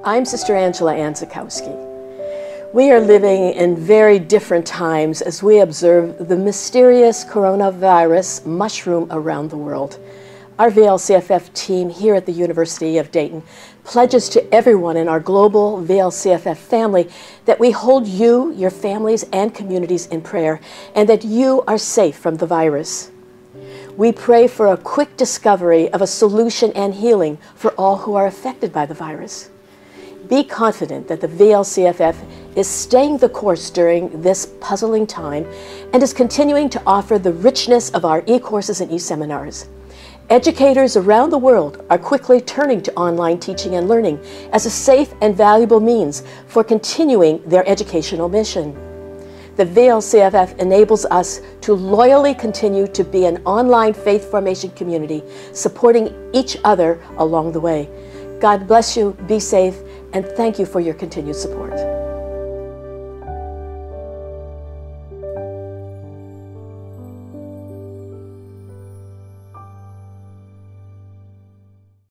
I'm Sister Angela Anzikowski. We are living in very different times as we observe the mysterious coronavirus mushroom around the world. Our VLCFF team here at the University of Dayton pledges to everyone in our global VLCFF family that we hold you, your families, and communities in prayer, and that you are safe from the virus. We pray for a quick discovery of a solution and healing for all who are affected by the virus. Be confident that the VLCFF is staying the course during this puzzling time and is continuing to offer the richness of our e-courses and e-seminars. Educators around the world are quickly turning to online teaching and learning as a safe and valuable means for continuing their educational mission. The VLCFF enables us to loyally continue to be an online faith formation community, supporting each other along the way. God bless you, be safe, and thank you for your continued support.